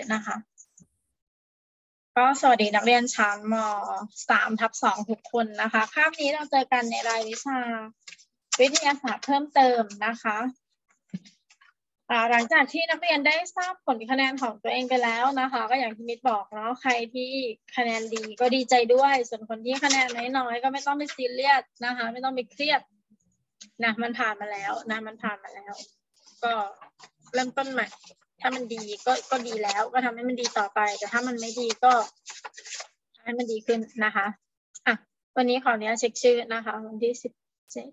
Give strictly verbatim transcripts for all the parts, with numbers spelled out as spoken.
นะคะก็สวัสดีนักเรียนชั้นม สาม ทับ สองทุกคนนะคะคาบนี้เราเจอกันในรายวิชาวิทยาศาสตร์เพิ่มเติมนะคะหลังจากที่นักเรียนได้ทราบผลคะแนนของตัวเองไปแล้วนะคะก็อย่างที่มิตรบอกเนาะใครที่คะแนนดีก็ดีใจด้วยส่วนคนที่คะแนนน้อยๆก็ไม่ต้องไปซีเรียสนะคะไม่ต้องไปเครียดนะมันผ่านมาแล้วนะมันผ่านมาแล้วก็เริ่มต้นใหม่ถ้ามันดีก็ก็ดีแล้วก็ทำให้มันดีต่อไปแต่ถ้ามันไม่ดีก็ให้มันดีขึ้นนะคะอ่ะวันนี้ขออนุญาตเช็คชื่อนะคะวันที่สิบเจ็ด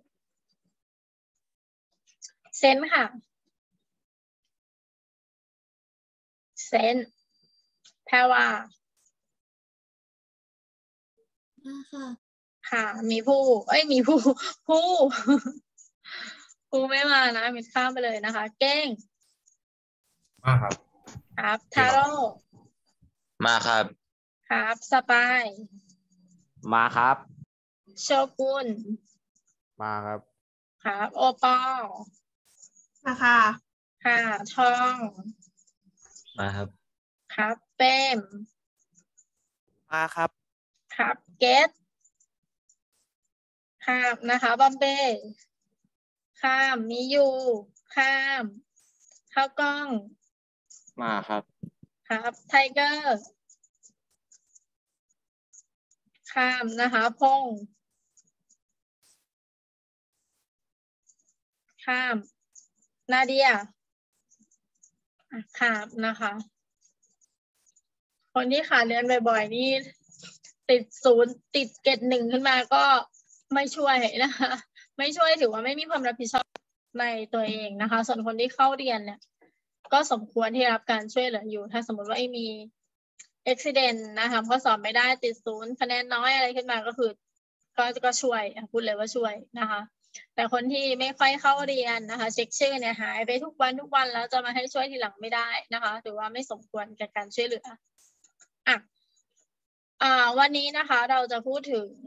เซนค่ะเซนแพรว่าค่ะค่ะมีผู้เอ้ยมีผู้ผู้ผู้ไม่มานะมิดข้ามไปเลยนะคะเก้งมาครับครับทาโร่มาครับครับสปายมาครับโชกุนมาครับครับโอปอลมาค่ะค่ะทองมาครับครับเป้มมาครับครับเกตข้ามนะคะบอมเบ้ข้ามมิยูข้ามข้าวกล้องมาครับครับไทเกอร์ข้ามนะคะพงข้ามนาเดียข้ามนะคะคนที่ขาดเรียนบ่อยๆนี่ติดศูนย์ติดเกรดหนึ่งขึ้นมาก็ไม่ช่วยนะคะไม่ช่วยถือว่าไม่มีความรับผิดชอบในตัวเองนะคะส่วนคนที่เข้าเรียนเนี่ยก็สมควรที่รับการช่วยเหลืออยู่ถ้าสมมติว่าไอ้มีอุบัติเหตุนะคะข้อสอบไม่ได้ติดศูนย์คะแนนน้อยอะไรขึ้นมาก็คือก็ก็ช่วยพูดเลยว่าช่วยนะคะแต่คนที่ไม่ค่อยเข้าเรียนนะคะเช็คชื่อเนี่ยหายไปทุกวันทุกวันแล้วจะมาให้ช่วยทีหลังไม่ได้นะคะถือว่าไม่สมควรแก่การช่วยเหลืออ่ะอ่าวันนี้นะคะเราจะพูดถึง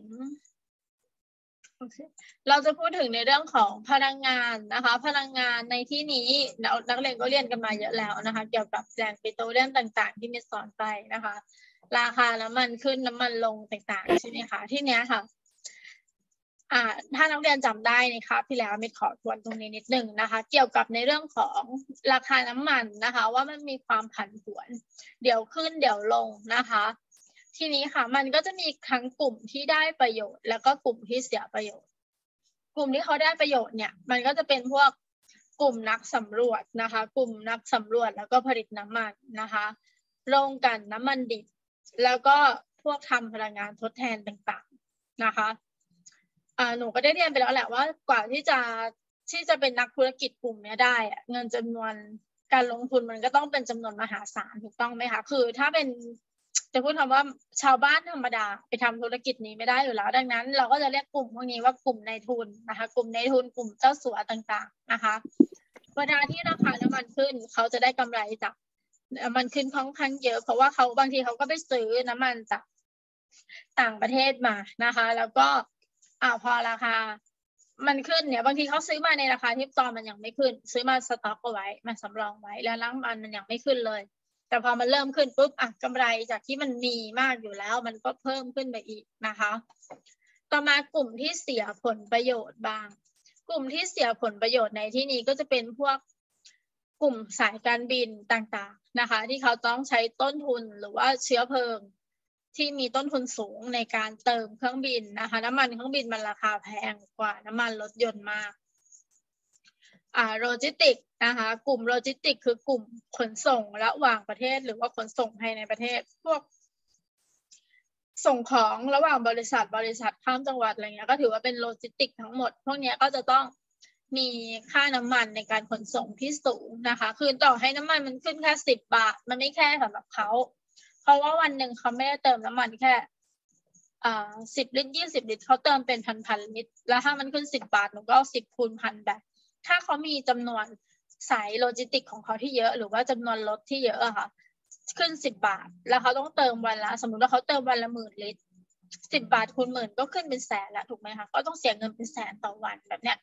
เราจะพูดถึงในเรื่องของพลังงานนะคะพลังงานในที่นี้นักเรียนก็เรียนกันมาเยอะแล้วนะคะเกี่ยวกับแหล่งปิโตรเลียมต่างๆที่มิสสอนไปนะคะราคาน้ำมันขึ้นน้ำมันลงต่างๆใช่ไหมคะที่เนี้ยค่ะอ่าถ้านักเรียนจำได้ในคลาสที่แล้วมิดขอทวนตรงนี้นิดนึงนะคะเกี่ยวกับในเรื่องของราคาน้ำมันนะคะว่ามันมีความผันผวนเดี๋ยวขึ้นเดี๋ยวลงนะคะทีนี้ค่ะมันก็จะมีทั้งกลุ่มที่ได้ประโยชน์แล้วก็กลุ่มที่เสียประโยชน์กลุ่มที่เขาได้ประโยชน์เนี่ยมันก็จะเป็นพวกกลุ่มนักสำรวจนะคะกลุ่มนักสำรวจแล้วก็ผลิตน้ำมันนะคะโรงกลั่นน้ำมันดิบแล้วก็พวกทำพลังงานทดแทนต่างๆนะคะอ่าหนูก็ได้เรียนไปแล้วแหละว่ากว่าที่จะที่จะเป็นนักธุรกิจกลุ่มนี้ได้เงินจำนวนการลงทุนมันก็ต้องเป็นจำนวนมหาศาลถูกต้องไหมคะคือถ้าเป็นจะพูดคำว่าชาวบ้านธรรมดาไปทำธุรกิจนี้ไม่ได้อยู่แล้วดังนั้นเราก็จะเรียกกลุ่มพวกนี้ว่ากลุ่มนายทุนนะคะกลุ่มนายทุนกลุ่มเจ้าสัวต่างๆนะคะเวลาที่ราคาน้ำมันขึ้นเขาจะได้กำไรจากน้ำมันขึ้นค่อนข้างเยอะเพราะว่าเขาบางทีเขาก็ไปซื้อน้ำมันจากต่างประเทศมานะคะแล้วก็อ่าพอราคามันขึ้นเนี่ยบางทีเขาซื้อมาในราคาที่ตอนมันยังไม่ขึ้นซื้อมาสต็อกเอาไว้มาสำรองไว้แล้วน้ำมันมันยังไม่ขึ้นเลยแต่พอมันเริ่มขึ้นปุ๊บอ่ะกำไรจากที่มันมีมากอยู่แล้วมันก็เพิ่มขึ้นไปอีกนะคะต่อมากลุ่มที่เสียผลประโยชน์บ้างกลุ่มที่เสียผลประโยชน์ในที่นี้ก็จะเป็นพวกกลุ่มสายการบินต่างๆนะคะที่เขาต้องใช้ต้นทุนหรือว่าเชื้อเพลิงที่มีต้นทุนสูงในการเติมเครื่องบินนะคะน้ำมันเครื่องบินมันราคาแพงกว่าน้ำมันรถยนต์มากอ่าโลจิสติกนะคะกลุ่มโลจิสติกคือกลุ่มขนส่งระหว่างประเทศหรือว่าขนส่งภายในประเทศพวกส่งของระหว่างบริษัทบริษัทข้ามจังหวัดอะไรเงี้ยก็ถือว่าเป็นโลจิสติกทั้งหมดพวกนี้ก็จะต้องมีค่าน้ำมันในการขนส่งที่สูงนะคะคือต่อให้น้ำมันมันขึ้นแค่สิบบาทมันไม่แค่สำหรับเขาเพราะว่าวันหนึ่งเขาไม่ได้เติมน้ำมันแค่อ่าสิบลิตรยี่สิบลิตรเขาเติมเป็นพันพันลิตรแล้วถ้ามันขึ้นสิบบาทหนูก็เอาสิบคูณพันแบบถ้าเขามีจำนวนสายโลจิสติกของเขาที่เยอะหรือว่าจำนวนรถที่เยอะอะค่ะขึ้นสิบบาทแล้วเขาต้องเติมวันละสมมติว่าเขาเติมวันละหมื่นลิตรสิบบาทคูณหมื่นก็ขึ้นเป็นแสนแล้วถูกไหมคะก็ต้องเสียเงินเป็นแสนต่อวันแบบเนี้ย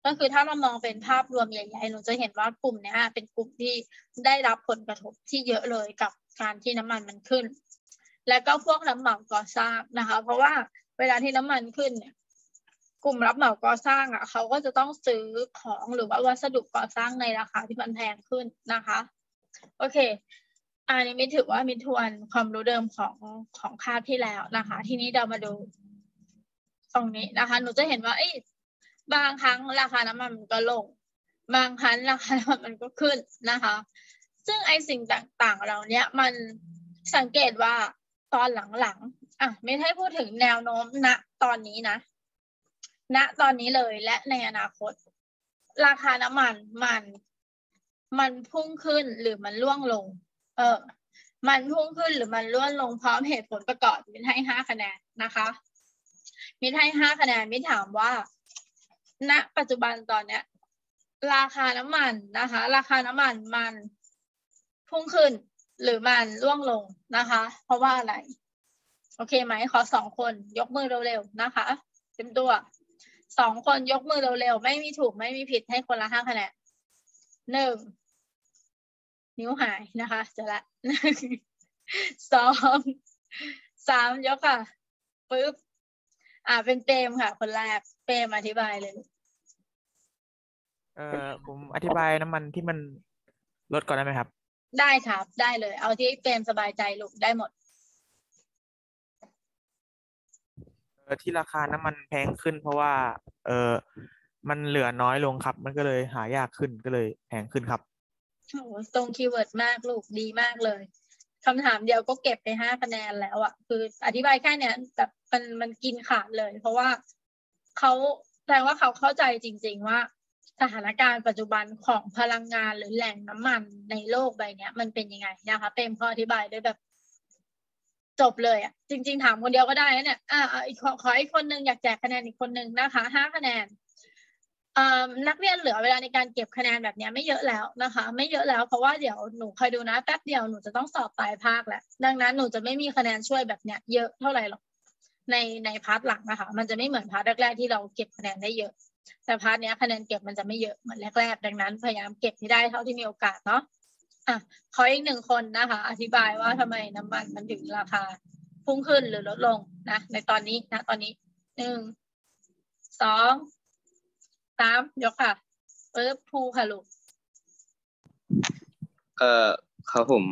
ก็คือถ้าเรามองเป็นภาพรวมใหญ่ๆหนูจะเห็นว่ากลุ่มนี้เป็นกลุ่มที่ได้รับผลกระทบที่เยอะเลยกับการที่น้ำมันมันขึ้นและก็พวกรับเหมาก่อสร้างนะคะเพราะว่าเวลาที่น้ำมันขึ้นเนี่ยกลุ่มรับเหมาก่อสร้างอ่ะเขาก็จะต้องซื้อของหรือว่าวัสดุก่อสร้างในราคาที่มันแพงขึ้นนะคะโอเคอันนี้มิถือว่ามิทวนความรู้เดิมของของคาบที่แล้วนะคะทีนี้เรามาดูตรงนี้นะคะหนูจะเห็นว่าเอ้ยบางครั้งราคาน้ำมันมันก็ลงบางครั้งราคาน้ำมันมันก็ขึ้นนะคะซึ่งไอสิ่งต่างๆเหล่านี้มันสังเกตว่าตอนหลังๆอ่ะไม่ให้พูดถึงแนวโน้มณตอนนี้นะณตอนนี้เลยและในอนาคตราคาน้ำมันมันมันพุ่งขึ้นหรือมันร่วงลงเออมันพุ่งขึ้นหรือมันร่วงลงพร้อมเหตุผลประกอบมินให้ห้าคะแนนนะคะมินให้ห้าคะแนนมินถามว่าณปัจจุบันตอนเนี้ยราคาน้ำมันนะคะราคาน้ำมันมันพุ่งขึ้นหรือมันร่วงลงนะคะเพราะว่าอะไรโอเคไหมขอสองคนยกมือเร็วๆนะคะเต็มตัวสองคนยกมือเร็วๆไม่มีถูกไม่มีผิดให้คนละห้าคะแนนหนึ่งนิ้วหายนะคะเจอละสองสามยกค่ะปึ๊บอ่าเป็นเปรมค่ะคนแรกเปรมอธิบายเลยเอ่อผมอธิบายน้ำมันที่มันลดก่อนได้ไหมครับได้ครับได้เลยเอาที่เปรมสบายใจลูกได้หมดเอ่อที่ราคาน้ำมันแพงขึ้นเพราะว่าเออมันเหลือน้อยลงครับมันก็เลยหายากขึ้นก็เลยแพงขึ้นครับโอ้ตรงคีย์เวิร์ดมากลูกดีมากเลยคำถามเดียวก็เก็บไปห้าคะแนนแล้วอ่ะคืออธิบายแค่เนี้ยแบบมันมันกินขาดเลยเพราะว่าเขาแปลว่าเขาเข้าใจจริงๆว่าสถานการณ์ปัจจุบันของพลังงานหรือแหล่งน้ำมันในโลกใบนี้มันเป็นยังไงนะคะเปรมพออธิบายได้แบบจบเลยอ่ะจริงๆถามคนเดียวก็ได้นะเนี่ยอ่าอีกขอขออีกคนนึงอยากแจกคะแนนอีกคนนึงนะคะห้าคะแนนนักเรียนเหลือเวลาในการเก็บคะแนนแบบนี้ไม่เยอะแล้วนะคะไม่เยอะแล้วเพราะว่าเดี๋ยวหนูคอยดูนะแป๊บเดียวหนูจะต้องสอบปลายภาคแล้วดังนั้นหนูจะไม่มีคะแนนช่วยแบบเนี้ยเยอะเท่าไหร่หรอกในในพาร์ทหลังนะคะมันจะไม่เหมือนพาร์ทแรกๆที่เราเก็บคะแนนได้เยอะแต่พาร์ทเนี้ยคะแนนเก็บมันจะไม่เยอะเหมือนแรกๆดังนั้นพยายามเก็บให้ได้เท่าที่มีโอกาสเนาะอ่ะขออีกหนึ่งคนนะคะอธิบายว่าทำไมน้ำมันมันถึงราคาพุ่งขึ้นหรือลดลงนะในตอนนี้นะตอนนี้หนึ่งสองสามยกค่ะปึ๊บภูค่ะลูกเอ่อครับผม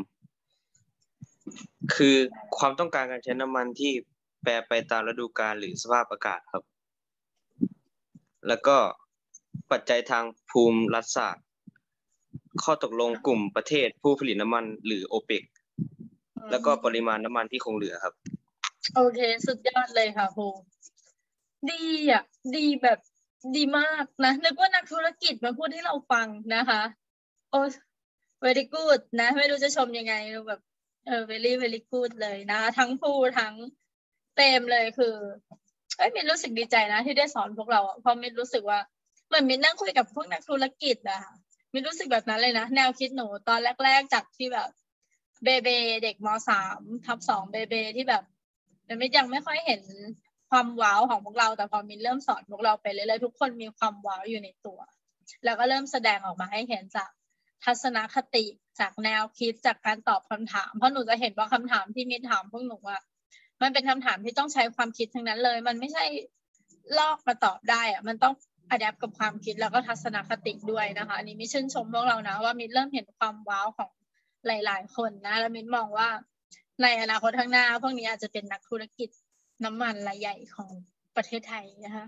คือความต้องการการใช้น้ำมันที่แปรไปตามฤดูกาลหรือสภาพอากาศครับแล้วก็ปัจจัยทางภูมิรัฐศาสตร์ข้อตกลงกลุ่มประเทศผู้ผลิตน้ำมันหรือโอเปกแล้วก็ปริมาณน้ำมันที่คงเหลือครับโอเคสุดยอดเลยค่ะภูดีอ่ะดีแบบดีมากนะนึกว่านักธุรกิจมาพูดให้เราฟังนะคะโอ้ very good นะไม่รู้จะชมยังไงแบบเออ very very good เลยนะทั้งภูทั้งเต็มเลยคือเอ้ยมินรู้สึกดีใจนะที่ได้สอนพวกเราเพราะมินรู้สึกว่าเหมือนมินนั่งคุยกับพวกนักธุรกิจอะค่ะมินรู้สึกแบบนั้นเลยนะแนวคิดหนูตอนแรกๆจากที่แบบเบเบเด็กมสามทับสองเบเบที่แบบมันไม่ยังไม่ค่อยเห็นความว้าวของพวกเราแต่พอมินเริ่มสอนพวกเราไปเรื่อยๆทุกคนมีความว้าวอยู่ในตัวแล้วก็เริ่มแสดงออกมาให้เห็นจากทัศนคติจากแนวคิดจากการตอบคำถามเพราะหนูจะเห็นว่าคำถามที่มินถามพวกหนูอะมันเป็นคำถามที่ต้องใช้ความคิดทั้งนั้นเลยมันไม่ใช่ลอกมาตอบได้อะมันต้องอะแดปกับความคิดแล้วก็ทัศนคติด้วยนะคะอันนี้มินชื่นชมพวกเรานะว่ามินเริ่มเห็นความว้าวของหลายๆคนนะแล้วมินมองว่าในอนาคตข้างหน้าพวกนี้อาจจะเป็นนักธุรกิจน้ำมันรายใหญ่ของประเทศไทยนะคะ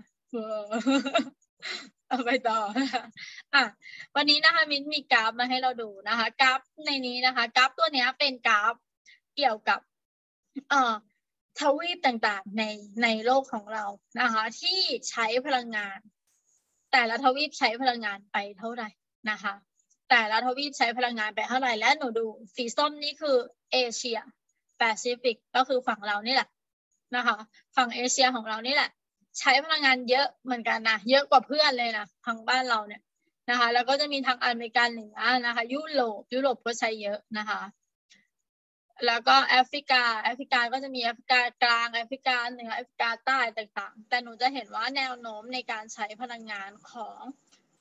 เอาไปต่ออ่ะวันนี้นะคะมินมีกราฟมาให้เราดูนะคะกราฟในนี้นะคะกราฟตัวนี้เป็นกราฟเกี่ยวกับเอ่อทวีปต่างๆในในโลกของเรานะคะที่ใช้พลังงานแต่ละทวีปใช้พลังงานไปเท่าไหร่นะคะแต่ละทวีปใช้พลังงานไปเท่าไหร่และหนูดูสีส้มนี่คือเอเชียแปซิฟิกก็คือฝั่งเรานี่แหละนะคะฝั่งเอเชียของเรานี่แหละใช้พลังงานเยอะเหมือนกันนะเยอะกว่าเพื่อนเลยนะทางบ้านเราเนี่ยนะคะแล้วก็จะมีทางอเมริกาเหนือนะคะยุโรปยุโรปก็ใช้เยอะนะคะแล้วก็แอฟริกาแอฟริกาก็จะมีแอฟริกากลางแอฟริกาเหนือแอฟริกาใต้ต่างๆแต่หนูจะเห็นว่าแนวโน้มในการใช้พลังงานของ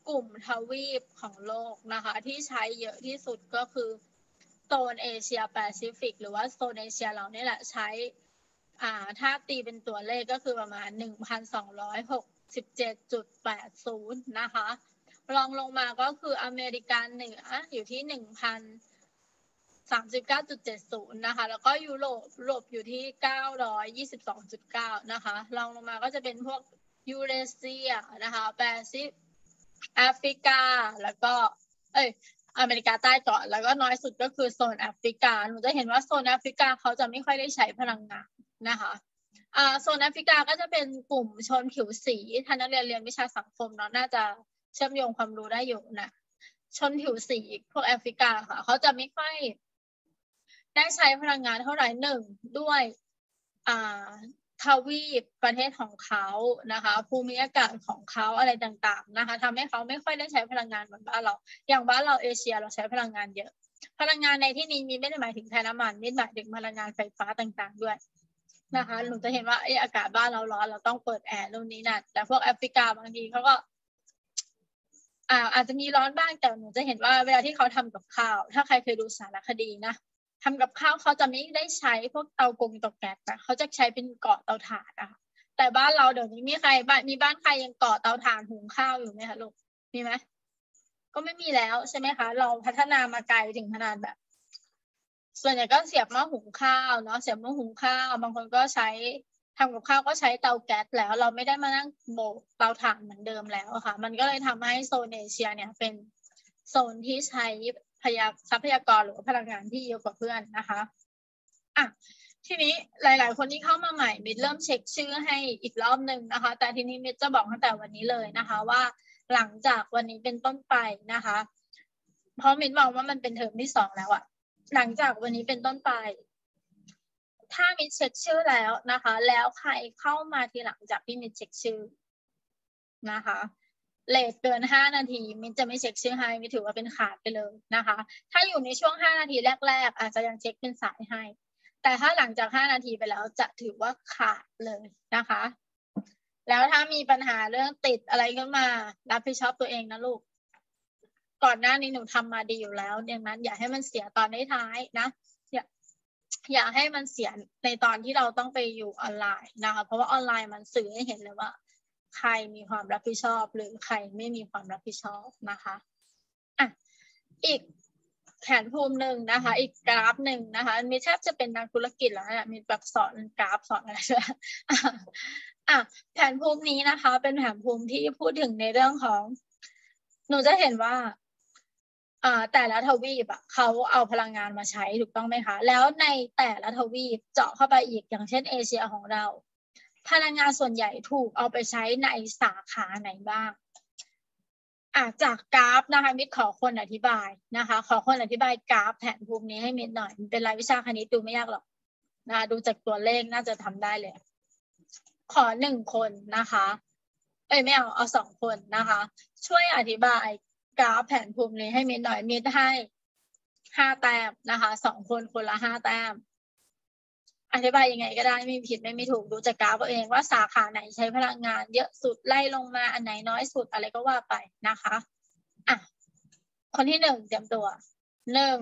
กลุ่มทวีปของโลกนะคะที่ใช้เยอะที่สุดก็คือโซนเอเชียแปซิฟิกหรือว่าโซนเอเชียเราเนี่ยแหละใช้อ่าถ้าตีเป็นตัวเลขก็คือประมาณ หนึ่งพันสองร้อยหกสิบเจ็ดจุดแปดศูนย์ นะคะรองลงมาก็คืออเมริกาเหนืออยู่ที่ หนึ่งพันสามสิบเก้าจุดเจ็ดศูนย์ นะคะแล้วก็ยุโรปยุโรปอยู่ที่ เก้าร้อยยี่สิบสองจุดเก้า นะคะรองลงมาก็จะเป็นพวกยูเรเซียนะคะแปซิฟิกแอฟริกาแล้วก็เอ้ยอเมริกาใต้ก่อนแล้วก็น้อยสุดก็คือโซนแอฟริกาหนูจะเห็นว่าโซนแอฟริกาเขาจะไม่ค่อยได้ใช้พลังงานนะคะอ่าโซนแอฟริกาก็จะเป็นกลุ่มชนผิวสีท่านนักเรียนเรียนวิชาสังคมเนาะน่าจะเชื่อมโยงความรู้ได้อยู่นะชนผิวสีพวกแอฟริกาค่ะเขาจะไม่ค่อยได้ใช้พลังงานเท่าไหร่หนึ่งด้วยอ่าทวีปประเทศของเขานะคะภูมิอากาศของเขาอะไรต่างๆนะคะทำให้เขาไม่ค่อยได้ใช้พลังงานเหมือนบ้านเราอย่างบ้านเราเอเชียเราใช้พลังงานเยอะพลังงานในที่นี้มีไม่ได้หมายถึงแทนน้ำมันนี่หมายถึงพลังงานไฟฟ้าต่างๆด้วยนะคะหนูจะเห็นว่าไอ้อากาศบ้านเราร้อนเราต้องเปิดแอร์นู่นนี่นั่นแต่พวกแอฟริกาบางทีเขาก็อ่าอาจจะมีร้อนบ้างแต่หนูจะเห็นว่าเวลาที่เขาทำกับข้าวถ้าใครเคยดูสารคดีนะทำกับข้าวเขาจะไม่ได้ใช้พวกเตากงเตาแก๊สนะเขาจะใช้เป็นเกาะเตาถ่านนะคะแต่บ้านเราเดี๋ยวนี้มีใครบ้านมีบ้านใครยังเกาะเตาถ่านหุงข้าวอยู่ไหมคะลูกมีไหมก็ไม่มีแล้วใช่ไหมคะเราพัฒนามาไกลถึงขนาดแบบส่วนใหญ่ก็เสียบหม้อหุงข้าวเนาะเสียบหม้อหุงข้าวบางคนก็ใช้ทำกับข้าวก็ใช้เตาแก๊สแล้วเราไม่ได้มานั่งโบกเตาถ่านเหมือนเดิมแล้วค่ะมันก็เลยทำให้โซนเอเชียเนี่ยเป็นโซนที่ใช้พยาทรัพยากรหรือพลังงานที่เยอะกว่าเพื่อนนะคะอ่ะทีนี้หลายๆคนที่เข้ามาใหม่มิดเริ่มเช็คชื่อให้อีกรอบหนึ่งนะคะแต่ทีนี้มิดจะบอกตั้งแต่วันนี้เลยนะคะว่าหลังจากวันนี้เป็นต้นไปนะคะเพราะมิดมองว่ามันเป็นเทอมที่สองแล้วอะหลังจากวันนี้เป็นต้นไปถ้ามิดเช็คชื่อแล้วนะคะแล้วใครเข้ามาทีหลังจากที่มิดเช็คชื่อนะคะเลทเกินห้านาทีมินจะไม่เช็คชื่อให้มินถือว่าเป็นขาดไปเลยนะคะถ้าอยู่ในช่วงห้านาทีแรกๆอาจจะยังเช็คเป็นสายให้แต่ถ้าหลังจากห้านาทีไปแล้วจะถือว่าขาดเลยนะคะแล้วถ้ามีปัญหาเรื่องติดอะไรขึ้นมารับผิดชอบตัวเองนะลูกก่อนหน้านี้หนูทำมาดีอยู่แล้วดังนั้นอย่าให้มันเสียตอนท้ายๆนะอย่าอย่าให้มันเสียในตอนที่เราต้องไปอยู่ออนไลน์นะคะเพราะว่าออนไลน์มันสื่อให้เห็นเลยว่าใครมีความรับผิดชอบหรือใครไม่มีความรับผิดชอบนะคะอ่ะอีกแผนภูมิหนึ่งนะคะอีกกราฟหนึ่งนะคะมีแทบจะเป็นนักธุรกิจแล้วเนี่ยมีแบบสอนกราฟสอนอะไรด้วยอ่ะแผนภูมินี้นะคะเป็นแผนภูมิที่พูดถึงในเรื่องของหนูจะเห็นว่าอ่าแต่ละทวีปอ่ะเขาเอาพลังงานมาใช้ถูกต้องไหมคะแล้วในแต่ละทวีปเจาะเข้าไปอีกอย่างเช่นเอเชียของเราพลังงานส่วนใหญ่ถูกเอาไปใช้ในสาขาไหนบ้างอ่ะจากกราฟนะคะมิดขอคนอธิบายนะคะขอคนอธิบายกราฟแผนภูมินี้ให้มิดหน่อยมันเป็นรายวิชาคณิตดูไม่ยากหรอกนะดูจากตัวเลขน่าจะทำได้เลยขอหนึ่งคนนะคะเอ้ยไม่เอาเอาสองคนนะคะช่วยอธิบายกราฟแผนภูมินี้ให้มิดหน่อยมิดให้ห้าแต้มนะคะสองคนคนละห้าแต้มอธิบายยังไงก็ได้ไม่ผิดไม่มีถูกดูจากกราฟเอาเองว่าสาขาไหนใช้พลังงานเยอะสุดไล่ลงมาอันไหนน้อยสุดอะไรก็ว่าไปนะคะอ่ะคนที่หนึ่งเตรียมตัวหนึ่ง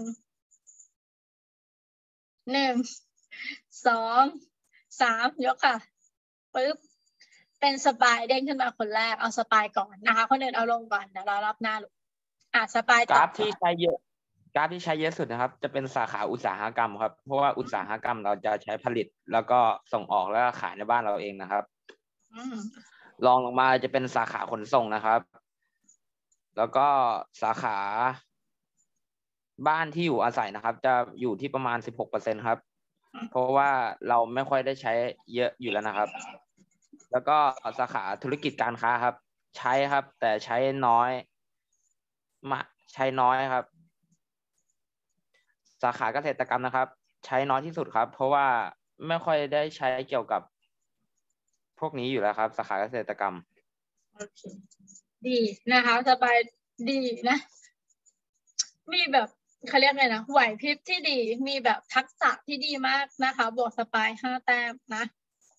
หนึ่งสองสามยกค่ะปึ๊บเป็นสปายเด้งขึ้นมาคนแรกเอาสปายก่อนนะคะคนอื่นเอาลงก่อนเดี๋ยวเรารับหน้าลูกอ่ะสปายกราฟที่ใช้เยอะกราฟที่ใช้เยอะสุดนะครับจะเป็นสาขาอุตสาหกรรมครับเพราะว่าอุตสาหกรรมเราจะใช้ผลิตแล้วก็ส่งออกแล้วก็ขายในบ้านเราเองนะครับรองลงมาจะเป็นสาขาขนส่งนะครับแล้วก็สาขาบ้านที่อยู่อาศัยนะครับจะอยู่ที่ประมาณ สิบหกเปอร์เซ็นต์ ครับเพราะว่าเราไม่ค่อยได้ใช้เยอะอยู่แล้วนะครับแล้วก็สาขาธุรกิจการค้าครับใช้ครับแต่ใช้น้อยมาใช้น้อยครับสาขาเกษตรกรรมนะครับใช้น้อยที่สุดครับเพราะว่าไม่ค่อยได้ใช้เกี่ยวกับพวกนี้อยู่แล้วครับสาขาเกษตรกรรมโอเคดีนะคะสบายดีนะมีแบบเขาเรียกไงนะไหวพริบที่ดีมีแบบทักษะที่ดีมากนะคะบวกสปายห้าแต้มนะ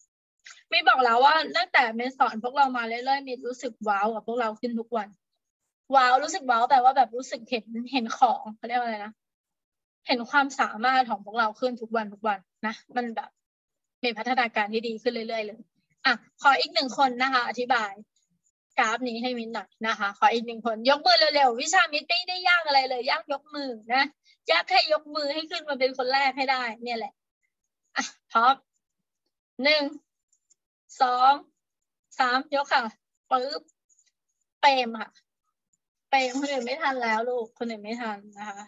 มีบอกแล้วว่าตั้งแต่เมสอนพวกเรามาเรื่อยๆมีรู้สึกว้าวกับพวกเราขึ้นทุกวันว้าวรู้สึกว้าวแปลว่าแบบรู้สึกเห็นเห็นของเขาเรียกว่าอะไรนะเห็นความสามารถของพวกเราขึ้นทุกวันทุกวันนะมันแบบมีพัฒนาการที่ดีขึ้นเรื่อยๆเลยอ่ะขออีกหนึ่งคนนะคะอธิบายกราฟนี้ให้มิ้นหน่อยนะคะขออีกหนึ่งคนยกมือเร็วๆวิชามิ้นไม่ได้ยากอะไรเลยยากยกมือนะยากแค่ยกมือให้ขึ้นมาเป็นคนแรกให้ได้เนี่ยแหละอ่ะพร้อมหนึ่งสองสามยกค่ะปึ๊บเปรมค่ะเปรมคนอื่นไม่ทันแล้วลูกคนอื่นไม่ทันนะคะ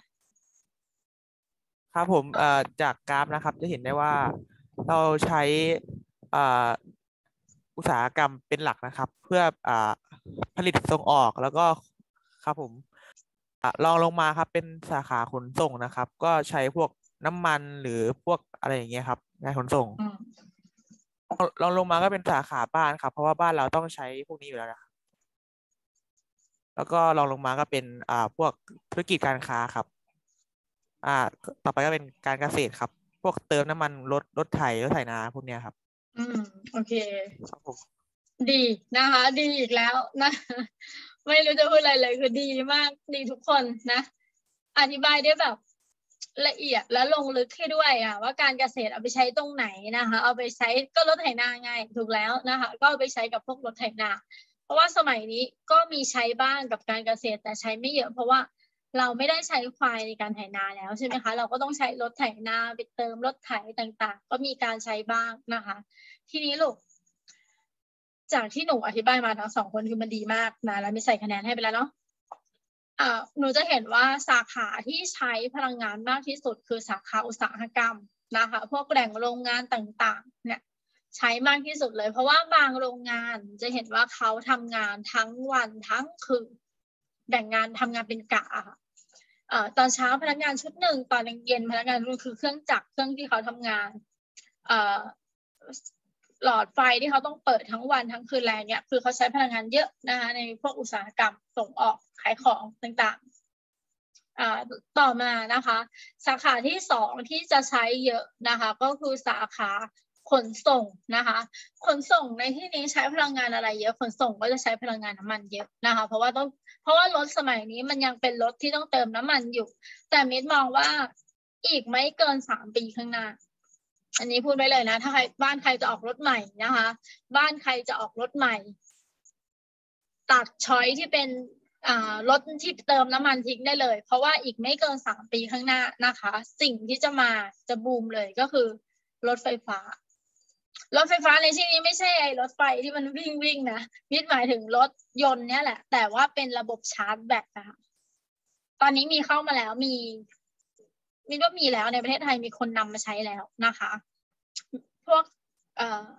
ครับผมเอ่อจากกราฟนะครับจะเห็นได้ว่าเราใช้เอ่ออุตสาหกรรมเป็นหลักนะครับ เพื่ออ่าผลิตส่งออกแล้วก็ครับผมอ่ะลองลงมาครับเป็นสาขาขนส่งนะครับ ก็ใช้พวกน้ำมันหรือพวกอะไรอย่างเงี้ยครับงานขนส่งลองลงมาก็เป็นสาขาบ้านครับ เพราะว่าบ้านเราต้องใช้พวกนี้อยู่แล้วนะแล้วก็ลองลงมาก็เป็นอ่าพวกธุรกิจการค้าครับ อ่าต่อไปก็เป็นการเกษตรครับ พวกเติมน้ำมันรถรถไถรถไถนาพวกเนี้ยครับอืมโอเคครับผมดีนะคะดีอีกแล้วนะไม่รู้จะพูดอะไรเลยคือดีมากดีทุกคนนะอธิบายได้แบบละเอียดและลงลึกให้ด้วยอ่ะว่าการเกษตรเอาไปใช้ตรงไหนนะคะเอาไปใช้ก็รถไถนาไงถูกแล้วนะคะก็เอาไปใช้กับพวกรถไถนาเพราะว่าสมัยนี้ก็มีใช้บ้างกับการเกษตรแต่ใช้ไม่เยอะเพราะว่าเราไม่ได้ใช้ควายในการไถนาแล้วใช่ไหมคะเราก็ต้องใช้รถไถนาไปเติมรถไถต่างๆก็มีการใช้บ้างนะคะทีนี้ลูกจากที่หนูอธิบายมาทั้งสองคนคือมันดีมากนะแล้วมีใส่คะแนนให้ไปแล้วเนาะอ่าหนูจะเห็นว่าสาขาที่ใช้พลังงานมากที่สุดคือสาขาอุตสาหกรรมนะคะพวกแหล่งโรงงานต่างๆเนี่ยใช้มากที่สุดเลยเพราะว่าบางโรงงานจะเห็นว่าเขาทำงานทั้งวันทั้งคืนแบ่งงานทำงานเป็นกะค่ะเอ่อตอนเช้าพนักงานชุดหนึ่งตอนเย็นพนักงานรุ่นคือเครื่องจักรเครื่องที่เขาทำงานเอ่อหลอดไฟที่เขาต้องเปิดทั้งวันทั้งคืนแรงเนี้ยคือเขาใช้พลังงานเยอะนะคะในพวกอุตสาหกรรมส่งออกขายของต่างๆอ่าต่อมานะคะสาขาที่สองที่จะใช้เยอะนะคะก็คือสาขาขนส่งนะคะขนส่งในที่นี้ใช้พลังงานอะไรเยอะขนส่งก็จะใช้พลังงานน้ำมันเยอะนะคะเพราะว่าต้องเพราะว่ารถสมัยนี้มันยังเป็นรถที่ต้องเติมน้ำมันอยู่แต่มิตรมองว่าอีกไม่เกินสามปีข้างหน้าอันนี้พูดไว้เลยนะถ้าใครบ้านใครจะออกรถใหม่นะคะบ้านใครจะออกรถใหม่ตัดช้อยที่เป็นอ่ารถที่เติมน้ำมันทิ้งได้เลยเพราะว่าอีกไม่เกินสามปีข้างหน้านะคะสิ่งที่จะมาจะบูมเลยก็คือรถไฟฟ้ารถไฟฟ้าในที่นี้ไม่ใช่ไอ้รถไฟที่มันวิ่งวิ่งนะมิดหมายถึงรถยนต์เนี่ยแหละแต่ว่าเป็นระบบชาร์จแบตนะคะตอนนี้มีเข้ามาแล้วมีมิดว่ามีแล้วในประเทศไทยมีคนนำมาใช้แล้วนะคะพวกเอ่อ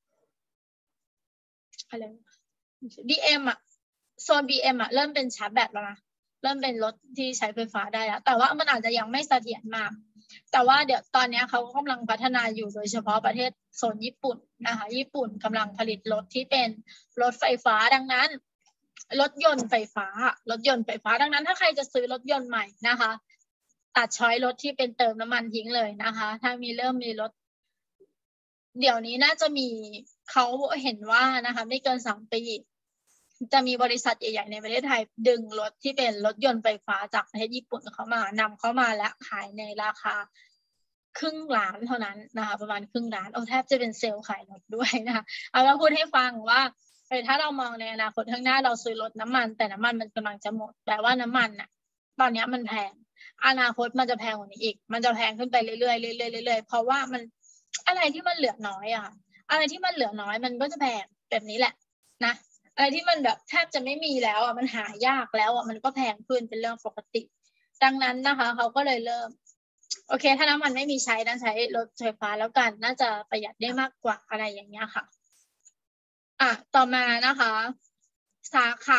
อะไร บี เอ็ม อ่ะโซน บี เอ็ม อ่ะเริ่มเป็นชาร์จแบตแล้วนะเริ่มเป็นรถที่ใช้ไฟฟ้าได้แล้วแต่ว่ามันอาจจะยังไม่เสถียรมากแต่ว่าเดี๋ยวตอนนี้เขากำลังพัฒนาอยู่โดยเฉพาะประเทศโซนญี่ปุ่นนะคะญี่ปุ่นกำลังผลิตรถที่เป็นรถไฟฟ้าดังนั้นรถยนต์ไฟฟ้ารถยนต์ไฟฟ้าดังนั้นถ้าใครจะซื้อรถยนต์ใหม่นะคะตัดช้อยรถที่เป็นเติมน้ำมันทิ้งเลยนะคะถ้ามีเริ่มมีรถเดี๋ยวนี้น่าจะมีเขาเห็นว่านะคะไม่เกินสามปีจะมีบริษัทใหญ่ๆในประเทศไทยดึงรถที่เป็นรถยนต์ไฟฟ้าจากประเทศญี่ปุ่นเข้ามานำเข้ามาและขายในราคาครึ่งล้านเท่านั้นนะคะประมาณครึ่งล้านโอ้แทบจะเป็นเซลล์ขายรถด้วยนะคะเอาเราพูดให้ฟังว่าถ้าเรามองในอนาคตข้างหน้าเราซื้อรถน้ำมันแต่น้ำมันมันกำลังจะหมดแปลว่าน้ำมันน่ะตอนนี้มันแพงอนาคตมันจะแพงกว่านี้อีกมันจะแพงขึ้นไปเรื่อยๆเรื่อยๆเรื่อยๆเพราะว่ามันอะไรที่มันเหลือน้อยอะอะไรที่มันเหลือน้อยมันก็จะแพงแบบนี้แหละนะอะไรที่มันแบบแทบจะไม่มีแล้วอ่ะมันหายากแล้วอ่ะมันก็แพงขึ้นเป็นเรื่องปกติดังนั้นนะคะเขาก็เลยเริ่มโอเคถ้าน้ำมันไม่มีใช้นะใช้รถไฟฟ้าแล้วกันน่าจะประหยัดได้มากกว่าอะไรอย่างเงี้ยค่ะอ่ะต่อมานะคะสาขา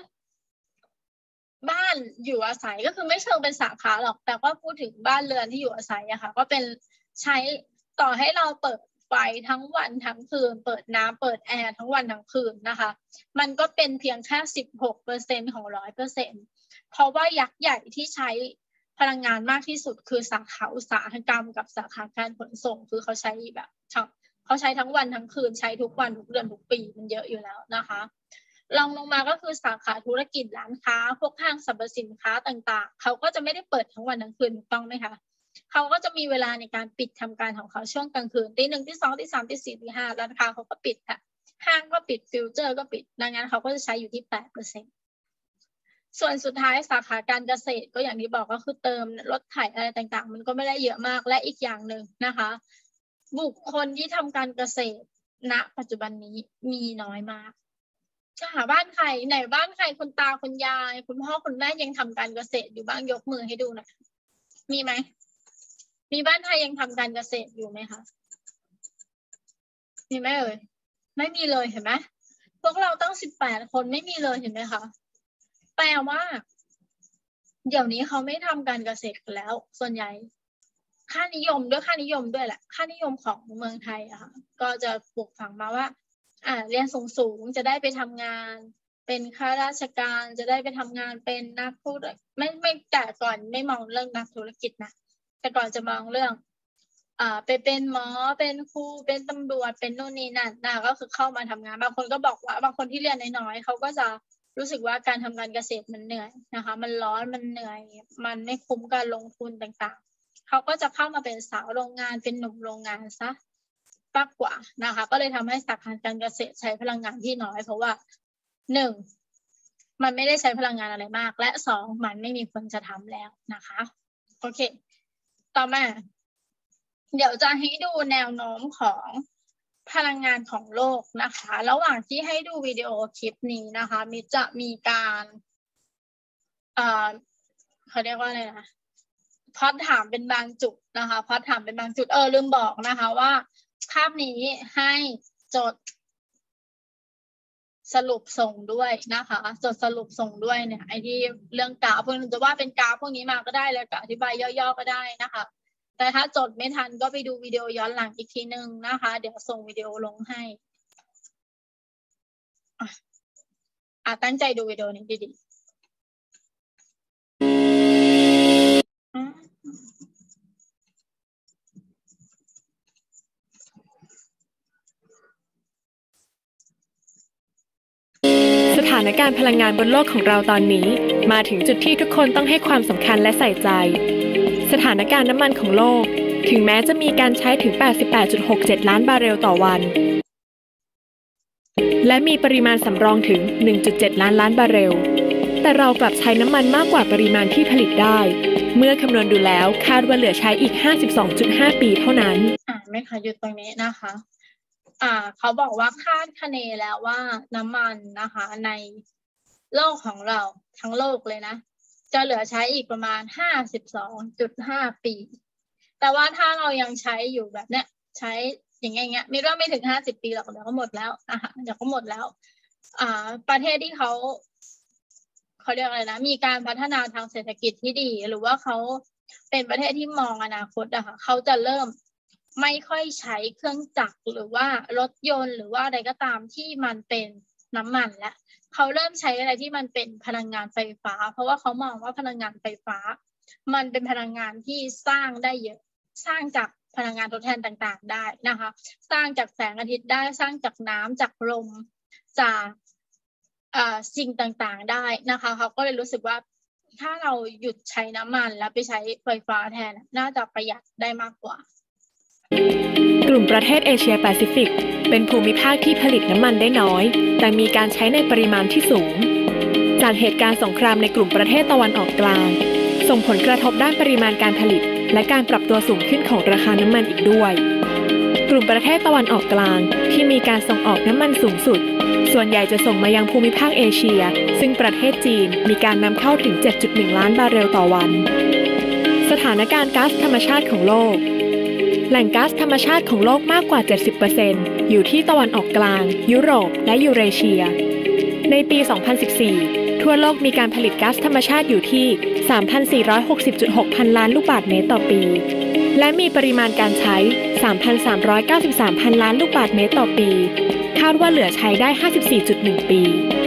บ้านอยู่อาศัยก็คือไม่เชิงเป็นสาขาหรอกแต่ก็พูดถึงบ้านเรือนที่อยู่อาศัยอะค่ะก็เป็นใช้ต่อให้เราเปิดไฟทั้งวันทั้งคืนเปิดน้ำเปิดแอร์ทั้งวันทั้งคืนนะคะมันก็เป็นเพียงแค่สิบหกเปอร์เซ็นต์ของร้อยเปอร์เซ็นต์เพราะว่ายักษ์ใหญ่ที่ใช้พลังงานมากที่สุดคือสาขาอุตสาหกรรมกับสาขาการขนส่งคือเขาใช้แบบเขาใช้ทั้งวันทั้งคืนใช้ทุกวันทุกเดือนทุกปีมันเยอะอยู่แล้วนะคะลองลงมาก็คือสาขาธุรกิจร้านค้าพวกห้างสรรพสินค้าต่างๆเขาก็จะไม่ได้เปิดทั้งวันทั้งคืนถูกต้องไหมคะเขาก็จะมีเวลาในการปิดทำการของเขาช่วงกลางคืนตีหนึ่งตีสองตีสามตีสี่ตีห้าร้านค้าเขาก็ปิดค่ะห้างก็ปิดฟิวเจอร์ก็ปิดดังนั้นเขาก็จะใช้อยู่ที่ แปดเปอร์เซ็นต์ ส่วนสุดท้ายสาขาการเกษตรก็อย่างที่บอกก็คือเติมรถไถอะไรต่างๆมันก็ไม่ได้เยอะมากและอีกอย่างหนึ่งนะคะบุคคลที่ทำการเกษตรณปัจจุบันนี้มีน้อยมากจะหาบ้านใครไหนบ้านใครคุณตาคุณยายคุณพ่อคุณแม่ยังทำการเกษตรอยู่บ้างยกมือให้ดูหน่อยมีไหมมีบ้านใครยังทำการเกษตรอยู่ไหมคะมีไหมเอ่ยไม่มีเลยเห็นไหมพวกเราต้องสิบแปดคนไม่มีเลยเห็นไหมคะแปลว่าเดี๋ยวนี้เขาไม่ทำการเกษตรกันแล้วส่วนใหญ่ค่านิยมด้วยค่านิยมด้วยแหละค่านิยมของเมืองไทยอะค่ะก็จะปลูกฝังมาว่าอ่าเรียนสูงๆจะได้ไปทำงานเป็นข้าราชการจะได้ไปทำงานเป็นนักธุรกิจไม่ไม่แต่ก่อนไม่มองเรื่องนักธุรกิจนะแต่ก่อนจะมองเรื่องอ่าไปเป็นหมอเป็นครูเป็นตำรวจเป็นโน่นนี่นั่นนะก็คือเข้ามาทำงานบางคนก็บอกว่าบางคนที่เรียนน้อยๆเขาก็จะรู้สึกว่าการทำการเกษตรมันเหนื่อยนะคะมันร้อนมันเหนื่อยมันไม่คุ้มการลงทุนต่างๆเขาก็จะเข้ามาเป็นสาวโรงงานเป็นหนุ่มโรงงานซะมากกว่านะคะก็เลยทำให้สาขาการเกษตรใช้พลังงานที่น้อยเพราะว่าหนึ่งมันไม่ได้ใช้พลังงานอะไรมากและสองมันไม่มีคนจะทำแล้วนะคะโอเคต่อมาเดี๋ยวจะให้ดูแนวโน้มของพลังงานของโลกนะคะระหว่างที่ให้ดูวิดีโอคลิปนี้นะคะมิจะมีการเอ่อเขาเรียกว่าอะไรนะพอดถามเป็นบางจุดนะคะพอดถามเป็นบางจุดเออลืมบอกนะคะว่าภาพนี้ให้จดสรุปส่งด้วยนะคะจดสรุปส่งด้วยเนี่ยไอ้ที่เรื่องกราฟพวกนี้จะว่าเป็นกราฟพวกนี้มาก็ได้เลยกับอธิบายย่อๆก็ได้นะคะแต่ถ้าจดไม่ทันก็ไปดูวิดีโอย้อนหลังอีกทีนึงนะคะเดี๋ยวส่งวิดีโอลงให้อ่ะตั้งใจดูวิดีโอนี้ดีๆสถานการณ์พลังงานบนโลกของเราตอนนี้มาถึงจุดที่ทุกคนต้องให้ความสำคัญและใส่ใจสถานการณ์น้ำมันของโลกถึงแม้จะมีการใช้ถึง แปดสิบแปดจุดหกเจ็ด ล้านบาร์เรลต่อวันและมีปริมาณสำรองถึง หนึ่งจุดเจ็ด ล้านล้านบาร์เรลแต่เรากลับใช้น้ำมันมากกว่าปริมาณที่ผลิตได้เมื่อคำนวณดูแล้วคาดว่าเหลือใช้อีก ห้าสิบสองจุดห้า ปีเท่านั้นอ่าไม่ค่ะหยุดตรงนี้นะคะอ่าเขาบอกว่าคาดคะเนแล้วว่าน้ำมันนะคะในโลกของเราทั้งโลกเลยนะจะเหลือใช้อีกประมาณ ห้าสิบสองจุดห้า ปีแต่ว่าถ้าเรายังใช้อยู่แบบเนี้ยใช้อย่างเงี้ยมีว่าไม่ถึงห้าสิบปีหรอกเดี๋ยวก็หมดแล้วนะคะเดี๋ยวก็หมดแล้วอ่าประเทศที่เขาเขาเรียกอะไรนะมีการพัฒนาทางเศรษฐกิจที่ดีหรือว่าเขาเป็นประเทศที่มองอนาคตอะค่ะเขาจะเริ่มไม่ค่อยใช้เครื่องจักรหรือว่ารถยนต์หรือว่าอะไรก็ตามที่มันเป็นน้ำมันแล้วเขาเริ่มใช้อะไรที่มันเป็นพลังงานไฟฟ้าเพราะว่าเขามองว่าพลังงานไฟฟ้ามันเป็นพลังงานที่สร้างได้เยอะสร้างจากพลังงานทดแทนต่างๆได้นะคะสร้างจากแสงอาทิตย์ได้สร้างจากน้ำจากลมจากสิ่งต่างๆได้นะคะเขาก็เลยรู้สึกว่าถ้าเราหยุดใช้น้ำมันแล้วไปใช้ไฟฟ้าแทนน่าจะประหยัดได้มากกว่ากลุ่มประเทศเอเชียแปซิฟิกเป็นภูมิภาคที่ผลิตน้ำมันได้น้อยแต่มีการใช้ในปริมาณที่สูงจากเหตุการณ์สงครามในกลุ่มประเทศตะวันออกกลางส่งผลกระทบด้านปริมาณการผลิตและการปรับตัวสูงขึ้นของราคาน้ำมันอีกด้วยกลุ่มประเทศตะวันออกกลางที่มีการส่งออกน้ำมันสูงสุดส่วนใหญ่จะส่งมายังภูมิภาคเอเชียซึ่งประเทศจีนมีการนำเข้าถึง เจ็ดจุดหนึ่ง ล้านบาร์เรลต่อวันสถานการณ์ก๊าซธรรมชาติของโลกแหล่งก๊าซธรรมชาติของโลกมากกว่า เจ็ดสิบเปอร์เซ็นต์ อยู่ที่ตะวันออกกลางยุโรปและยูเรเชียในปี สองพันสิบสี่ ทั่วโลกมีการผลิตก๊าซธรรมชาติอยู่ที่ สามพันสี่ร้อยหกสิบจุดหก พันล้านลูกบาศก์เมตรต่อปีและมีปริมาณการใช้ สามพันสามร้อยเก้าสิบสาม พันล้านลูกบาศก์เมตรต่อปีคาดว่าเหลือใช้ได้ ห้าสิบสี่จุดหนึ่ง ปี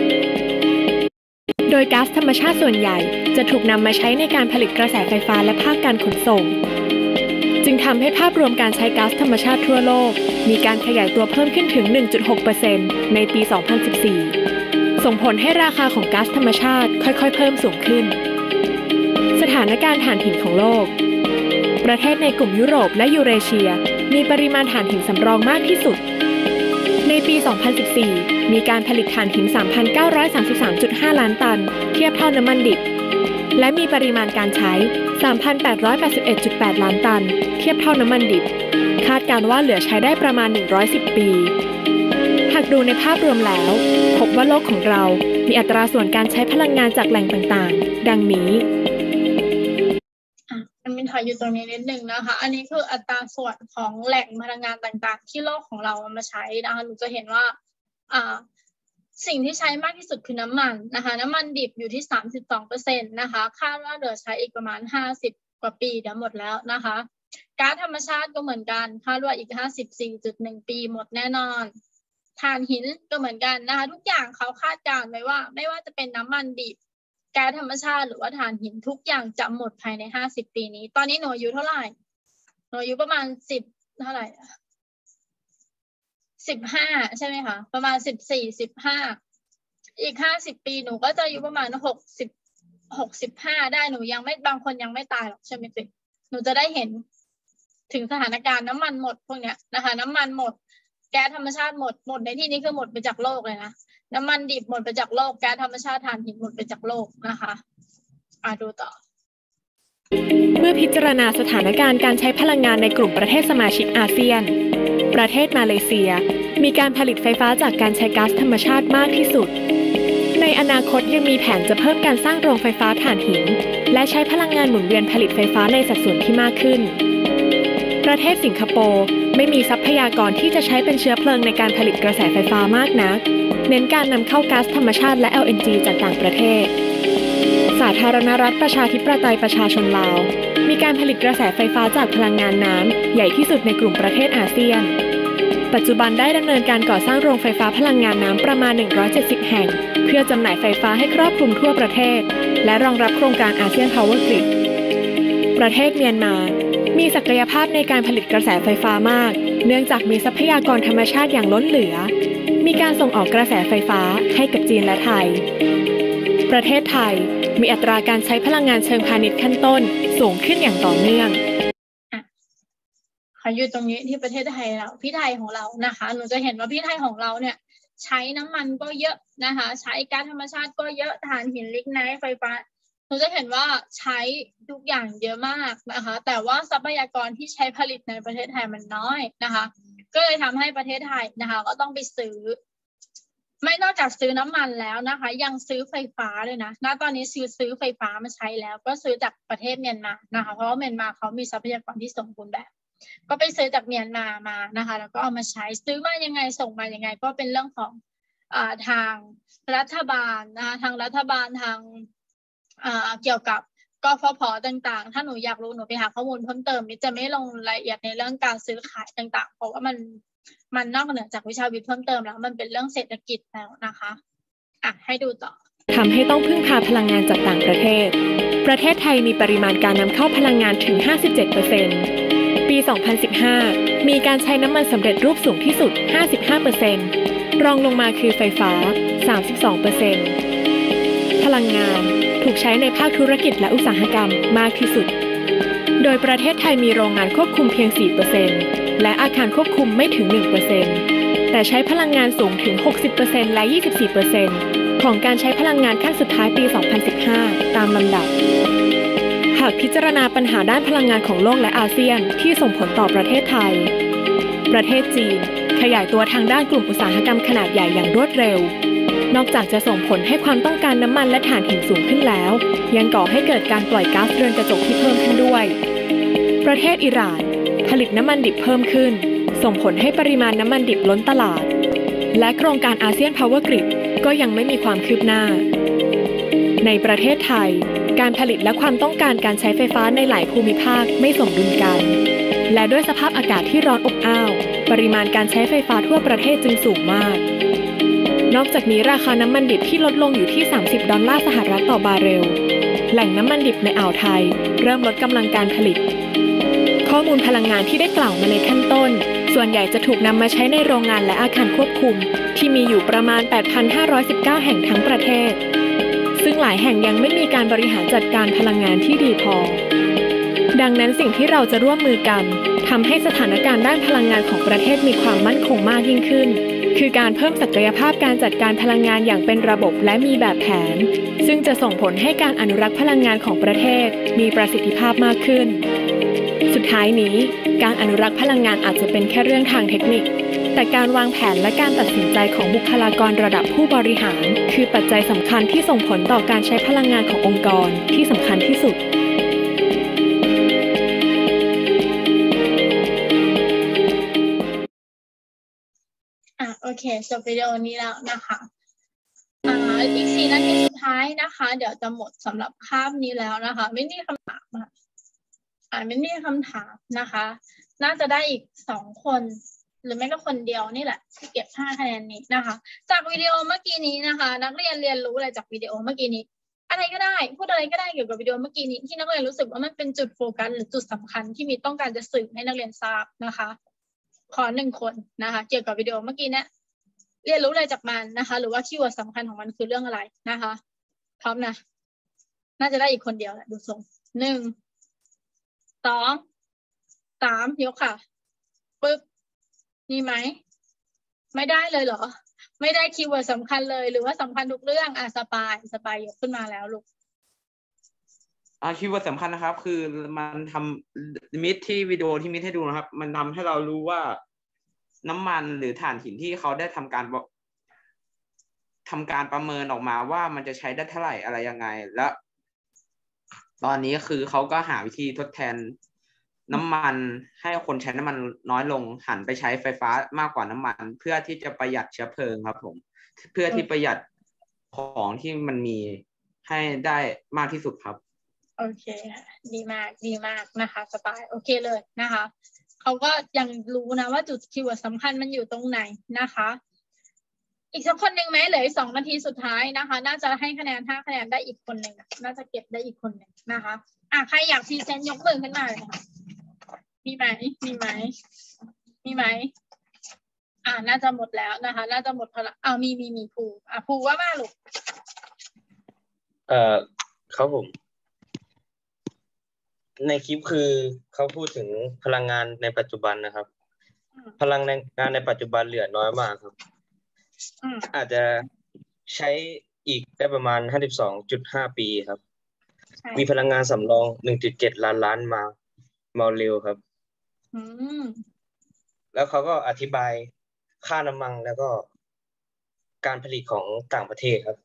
โดยก๊าซธรรมชาติส่วนใหญ่จะถูกนำมาใช้ในการผลิตกระแสไฟฟ้าและภาคการขนส่งจึงทำให้ภาพรวมการใช้ก๊าซธรรมชาติทั่วโลกมีการขยายตัวเพิ่มขึ้นถึง หนึ่งจุดหกเปอร์เซ็นต์ ในปี สองพันสิบสี่ส่งผลให้ราคาของก๊าซธรรมชาติค่อยๆเพิ่มสูงขึ้นสถานการณ์ถ่านหินของโลกประเทศในกลุ่มยุโรปและยูเรเชียมีปริมาณถ่านหินสำรองมากที่สุดในปี สองพันสิบสี่ มีการผลิตถ่านหิน สามพันเก้าร้อยสามสิบสามจุดห้า ล้านตันเทียบเท่าน้ำมันดิบและมีปริมาณการใช้ สามพันแปดร้อยแปดสิบเอ็ดจุดแปด ล้านตันเทียบเท่าน้ำมันดิบคาดการณ์ว่าเหลือใช้ได้ประมาณหนึ่งร้อยสิบปีหากดูในภาพรวมแล้วพบว่าโลกของเรามีอัตราส่วนการใช้พลังงานจากแหล่งต่างๆดังนี้มันมีถอยอยู่ตรงนี้นิดนึงนะคะอันนี้คืออัตราส่วนของแหล่งพลังงานต่างๆที่โลกของเราเอามาใช้นะคะหนูจะเห็นว่าอ่าสิ่งที่ใช้มากที่สุดคือน้ำมันนะคะน้ำมันดิบอยู่ที่ สามสิบสองเปอร์เซ็นต์ นะคะคาดว่าเหลือใช้อีกประมาณห้าสิบกว่าปีเดี๋ยวหมดแล้วนะคะก๊าซธรรมชาติก็เหมือนกันคาดว่าอีก ห้าสิบสี่จุดหนึ่ง ปีหมดแน่นอนถ่านหินก็เหมือนกันนะคะทุกอย่างเขาคาดการณ์ไว้ว่าไม่ว่าจะเป็นน้ำมันดิบก๊าซธรรมชาติหรือว่าถ่านหินทุกอย่างจะหมดภายในห้าสิบปีนี้ตอนนี้หนูอายุเท่าไหร่หนูอายุประมาณสิบเท่าไหร่สิบห้าใช่ไหมคะประมาณสิบสี่ สิบห้าอีกห้าสิบปีหนูก็จะอายุประมาณหกสิบ หกสิบห้าได้หนูยังไม่บางคนยังไม่ตายหรอกใช่ไหมสิหนูจะได้เห็นถึงสถานการณ์น้ำมันหมดพวกเนี้ยนะคะน้ำมันหมดแก๊สธรรมชาติหมดหมดในที่นี้คือหมดไปจากโลกเลยนะน้ำมันดิบหมดไปจากโลกแก๊สธรรมชาติถ่านหินหมดไปจากโลกนะคะอ่ะดูต่อเมื่อพิจารณาสถานการณ์การใช้พลังงานในกลุ่มประเทศสมาชิกอาเซียนประเทศมาเลเซียมีการผลิตไฟฟ้าจากการใช้ก๊าซธรรมชาติมากที่สุดในอนาคตยังมีแผนจะเพิ่มการสร้างโรงไฟฟ้าถ่านหินและใช้พลังงานหมุนเวียนผลิตไฟฟ้าในสัดส่วนที่มากขึ้นประเทศสิงคโปร์ไม่มีทรัพยากรที่จะใช้เป็นเชื้อเพลิงในการผลิตกระแสไฟฟ้ามากนักเน้นการนำเข้าก๊าซธรรมชาติและ แอล เอ็น จี จากต่างประเทศสาธารณรัฐประชาธิปไตยประชาชนลาวมีการผลิตกระแสไฟฟ้าจากพลังงานน้ำใหญ่ที่สุดในกลุ่มประเทศอาเซียนปัจจุบันได้ดำเนินการก่อสร้างโรงไฟฟ้าพลังงานน้ำประมาณหนึ่งร้อยเจ็ดสิบแห่งเพื่อจำหน่ายไฟฟ้าให้ครอบคลุมทั่วประเทศและรองรับโครงการอาเซียน Power Grid ประเทศเมียนมามีศักยภาพในการผลิตกระแสไฟฟ้ามากเนื่องจากมีทรัพยากรธรรมชาติอย่างล้นเหลือมีการส่งออกกระแสไฟฟ้าให้กับจีนและไทยประเทศไทยมีอัตราการใช้พลังงานเชิงพาณิชย์ขั้นต้นสูงขึ้นอย่างต่อเนื่องขออยู่ตรงนี้ที่ประเทศไทยเราพี่ไทยของเรานะคะหนูจะเห็นว่าพี่ไทยของเราเนี่ยใช้น้ำมันก็เยอะนะคะใช้ก๊าซธรรมชาติก็เยอะถ่านหินลิกไนท์ไฟฟ้าหนูจะเห็นว่าใช้ทุกอย่างเยอะมากนะคะแต่ว่าทรัพยากรที่ใช้ผลิตในประเทศไทยมันน้อยนะคะก็เลยทำให้ประเทศไทยนะคะก็ต้องไปซื้อไม่นอกจากซื้อน้ำมันแล้วนะคะยังซื้อไฟฟ้าเลยนะณตอนนี้ซื้อซื้อไฟฟ้ามาใช้แล้วก็ซื้อจากประเทศเมียนมานะคะเพราะว่าเมียนมาเขามีทรัพยากรที่สมบูรณ์แบบก็ไปซื้อจากเมียนมามานะคะแล้วก็เอามาใช้ซื้อมายังไงส่งมายังไงก็เป็นเรื่องของอ่าทางรัฐบาลนะคะทางรัฐบาลทางอ่าเกี่ยวกับกฟผ.ต่างๆถ้าหนูอยากรู้หนูไปหาข้อมูลเพิ่มเติมมิจะไม่ลงรายละเอียดในเรื่องการซื้อขายต่างๆเพราะว่ามันมันนอกเหนือจากวิชาวิทย์เพิ่มเติมแล้วมันเป็นเรื่องเศรษฐกิจแล้วนะคะอ่ะให้ดูต่อทำให้ต้องพึ่งพาพลังงานจากต่างประเทศประเทศไทยมีปริมาณการนำเข้าพลังงานถึง ห้าสิบเจ็ดเปอร์เซ็นต์ ปี สองพันสิบห้า มีการใช้น้ำมันสำเร็จรูปสูงที่สุด ห้าสิบห้าเปอร์เซ็นต์ รองลงมาคือไฟฟ้า สามสิบสองเปอร์เซ็นต์ พลังงานถูกใช้ในภาคธุรกิจและอุตสาหกรรมมากที่สุดโดยประเทศไทยมีโรงงานควบคุมเพียง สี่เปอร์เซ็นต์ และอาคารควบคุมไม่ถึง หนึ่งเปอร์เซ็นต์ แต่ใช้พลังงานสูงถึง หกสิบเปอร์เซ็นต์ และ ยี่สิบสี่เปอร์เซ็นต์ ของการใช้พลังงานขั้นสุดท้ายปี สองพันสิบห้า ตามลำดับหากพิจารณาปัญหาด้านพลังงานของโลกและอาเซียนที่ส่งผลต่อประเทศไทยประเทศจีนขยายตัวทางด้านกลุ่มอุตสาหกรรมขนาดใหญ่อย่างรวดเร็วนอกจากจะส่งผลให้ความต้องการน้ำมันและถ่านหินสูงขึ้นแล้วยังก่อให้เกิดการปล่อยก๊าซเรือนกระจกที่เพิ่มขึ้นด้วยประเทศอิหร่านผลิตน้ำมันดิบเพิ่มขึ้นส่งผลให้ปริมาณน้ำมันดิบล้นตลาดและโครงการอาเซียน Power Grid ก็ยังไม่มีความคืบหน้าในประเทศไทยการผลิตและความต้องการการใช้ไฟฟ้าในหลายภูมิภาคไม่สมดุลกันและด้วยสภาพอากาศที่ร้อนอบอ้าวปริมาณการใช้ไฟฟ้าทั่วประเทศจึงสูงมากนอกจากนี้ราคาน้ำมันดิบที่ลดลงอยู่ที่สามสิบดอลลาร์สหรัฐต่อบาร์เรลแหล่งน้ำมันดิบในอ่าวไทยเริ่มลดกำลังการผลิตข้อมูลพลังงานที่ได้กล่าวมาในขั้นต้นสส่วนใหญ่จะถูกนำมาใช้ในโรงงานและอาคารควบคุมที่มีอยู่ประมาณ แปดพันห้าร้อยสิบเก้า แห่งทั้งประเทศซึ่งหลายแห่งยังไม่มีการบริหารจัดการพลังงานที่ดีพอดังนั้นสิ่งที่เราจะร่วมมือกันทำให้สถานการณ์ด้านพลังงานของประเทศมีความมั่นคงมากยิ่งขึ้นคือการเพิ่มศักยภาพการจัดการพลังงานอย่างเป็นระบบและมีแบบแผนซึ่งจะส่งผลให้การอนุรักษ์พลังงานของประเทศมีประสิทธิภาพมากขึ้นสุดท้ายนี้การอนุรักษ์พลังงานอาจจะเป็นแค่เรื่องทางเทคนิคแต่การวางแผนและการตัดสินใจของบุคลากรระดับผู้บริหารคือปัจจัยสำคัญที่ส่งผลต่อการใช้พลังงานขององค์กรที่สำคัญที่สุดอ่ะโอเคจบวิดีโอนี้แล้วนะคะอ่าอีกสี่นาทีสุดท้ายนะคะเดี๋ยวจะหมดสำหรับคาบนี้แล้วนะคะไม่มีคำถามอ่าไม่มีคำถามนะคะน่าจะได้อีกสองคนหรือไม่ก็คนเดียวนี่แหละที่เก็บห้าคะแนนนี้นะคะจากวิดีโอเมื่อกี้นี้นะคะนักเรียนเรียนรู้อะไรจากวิดีโอเมื่อกี้นี้อะไรก็ได้พูดอะไรก็ได้เกี่ยวกับวิดีโอเมื่อกี้นี้ที่นักเรียนรู้สึกว่ามันเป็นจุดโฟกัสหรือจุดสำคัญที่มีต้องการจะสื่อให้นักเรียนทราบนะคะขอหนึ่งคนนะคะเกี่ยวกับวิดีโอเมื่อกี้นี้เรียนรู้อะไรจากมันนะคะหรือว่าคีย์เวิร์ดสำคัญของมันคือเรื่องอะไรนะคะพร้อมนะน่าจะได้อีกคนเดียวแหละดูทรงหนึ่งสองสามยกค่ะปึ๊บนี่ไหมไม่ได้เลยเหรอไม่ได้คีย์เวิร์ดสำคัญเลยหรือว่าสำคัญทุกเรื่องอ่ะสปายสปายยกขึ้นมาแล้วลูกอ่าคีย์เวิร์ดสำคัญนะครับคือมันทำมิตที่วิดีโอที่มิตให้ดูนะครับมันทำให้เรารู้ว่าน้ำมันหรือถ่านหินที่เขาได้ทำการทำการประเมินออกมาว่ามันจะใช้ได้เท่าไหร่อะไรยังไงและตอนนี้คือเขาก็หาวิธีทดแทนน้ำมันให้คนใช้น้ำมันน้อยลงหันไปใช้ไฟฟ้ามากกว่าน้ำมันเพื่อที่จะประหยัดเชื้อเพลิงครับผมเพื่อที่ประหยัดของที่มันมีให้ได้มากที่สุดครับโอเคดีมากดีมากนะคะสปายโอเคเลยนะคะเขาก็ยังรู้นะว่าจุดคีย์เวิร์ดสำคัญมันอยู่ตรงไหนนะคะอีกสักคนหนึ่งไหมเหลืออีกสองนาทีสุดท้ายนะคะน่าจะให้คะแนนห้าคะแนนได้อีกคนหนึ่งน่าจะเก็บได้อีกคนหนึ่งนะคะอ่ะใครอยากพรีเซนต์ยกมือขึ้นมาเลยค่ะมีไหมมีไหมมีไหมอ่าน่าจะหมดแล้วนะคะน่าจะหมดพลังอ้าวมีมีมีภูอ่ะภูว่ามาลูกเอ่อครับผมในคลิปคือเขาพูดถึงพลังงานในปัจจุบันนะครับพลังงานในปัจจุบันเหลือน้อยมากครับอาจจะใช้อีกได้ประมาณ ห้าสิบสองจุดห้า ปีครับมีพลังงานสำรอง หนึ่งจุดเจ็ด ล้านล้านมาโมเลกุลครับแล้วเขาก็อธิบายค่าน้ำมันแล้วก็การผลิตของต่างประเทศครับ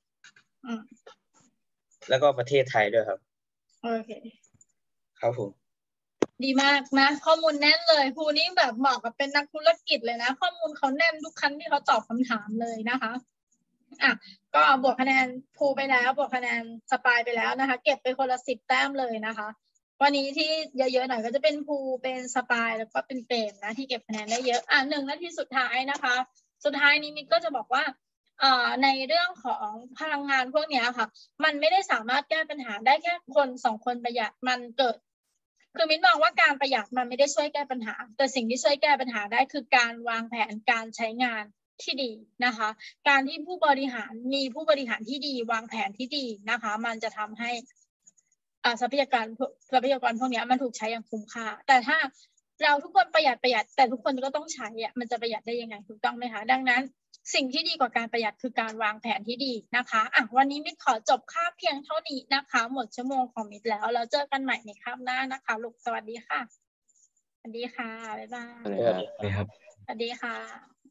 แล้วก็ประเทศไทยด้วยครับโอเคครับผมดีมากนะข้อมูลแน่นเลยภูนี่แบบเหมาะกับเป็นนักธุรกิจเลยนะข้อมูลเขาแน่นทุกครั้งที่เขาตอบคำถามเลยนะคะอ่ะก็บวกคะแนนภูไปแล้วบวกคะแนนสปายไปแล้วนะคะเก็บไปคนละสิบแต้มเลยนะคะวันนี้ที่เยอะๆหน่อยก็จะเป็นภูเป็นสปายแล้วก็เป็นเปรมนะที่เก็บคะแนนได้เยอะอ่ะหนึ่งนาทีสุดท้ายนะคะสุดท้ายนี้มิกก็จะบอกว่าอ่าในเรื่องของพลังงานพวกนี้ค่ะมันไม่ได้สามารถแก้ปัญหาได้แค่คนสองคนประหยัดมันเกิดคือมิ้นมองว่าการประหยัดมันไม่ได้ช่วยแก้ปัญหาแต่สิ่งที่ช่วยแก้ปัญหาได้คือการวางแผนการใช้งานที่ดีนะคะการที่ผู้บริหารมีผู้บริหารที่ดีวางแผนที่ดีนะคะมันจะทำให้ทรัพยากรทรัพยากรพวกนี้มันถูกใช้อย่างคุ้มค่าแต่ถ้าเราทุกคนประหยัดประหยัดแต่ทุกคนก็ต้องใช้อ่ะมันจะประหยัดได้ยังไงถูกต้องไหมคะดังนั้นสิ่งที่ดีกว่าการประหยัดคือการวางแผนที่ดีนะคะอ่ะวันนี้มิตรขอจบคาบเพียงเท่านี้นะคะหมดชั่วโมงของมิตรแล้วเราเจอกันใหม่ในคาบหน้านะคะลูกสวัสดีค่ะสวัสดีค่ะบ๊ายบายสวัสดีครับสวัสดีค่ะ